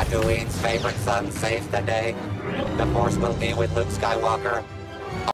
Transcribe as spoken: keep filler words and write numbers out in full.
Tatooine's favorite son saves the day. The Force will be with Luke Skywalker.